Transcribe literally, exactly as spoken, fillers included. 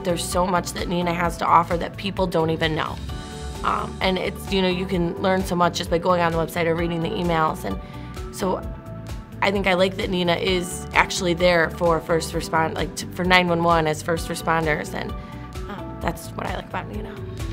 that there's so much that NENA has to offer that people don't even know. Um, and it's, you know, you can learn so much just by going on the website or reading the emails. And so I think I like that NENA is actually there for first respond, like to, for nine one one as first responders, and um, that's what I like about NENA.